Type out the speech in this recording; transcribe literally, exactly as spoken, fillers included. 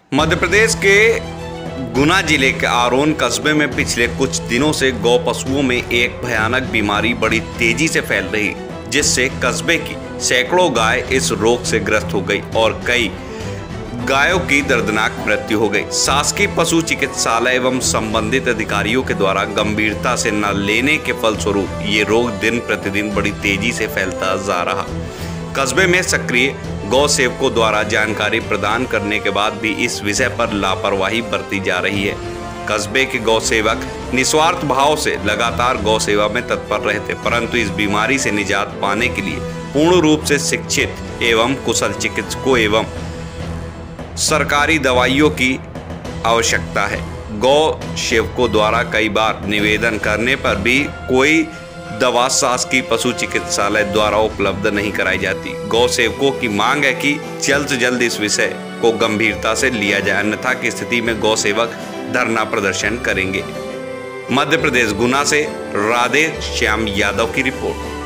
मध्य प्रदेश के गुना जिले के आरोन कस्बे में पिछले कुछ दिनों से गौ पशुओं में एक भयानक बीमारी बड़ी तेजी से फैल रही, जिससे कस्बे की सैकड़ों गाय इस रोग से ग्रस्त हो गई और कई गायों की दर्दनाक मृत्यु हो गई। शासकीय पशु चिकित्सालय एवं संबंधित अधिकारियों के द्वारा गंभीरता से न लेने के फलस्वरूप ये रोग दिन प्रतिदिन बड़ी तेजी से फैलता जा रहा। कस्बे में सक्रिय गौ सेवकों द्वारा जानकारी प्रदान करने के बाद भी इस विषय पर लापरवाही बरती जा रही है। कस्बे के गौ सेवक निस्वार्थ भाव से लगातार गौ सेवा में तत्पर रहते, परंतु इस बीमारी से निजात पाने के लिए पूर्ण रूप से शिक्षित एवं कुशल चिकित्सकों एवं सरकारी दवाइयों की आवश्यकता है। गौ सेवकों द्वारा कई बार निवेदन करने पर भी कोई दवा शासकीय पशु चिकित्सालय द्वारा उपलब्ध नहीं कराई जाती। गौ सेवकों की मांग है कि जल्द से जल्द इस विषय को गंभीरता से लिया जाए, अन्यथा की स्थिति में गौ सेवक धरना प्रदर्शन करेंगे। मध्य प्रदेश गुना से राधे श्याम यादव की रिपोर्ट।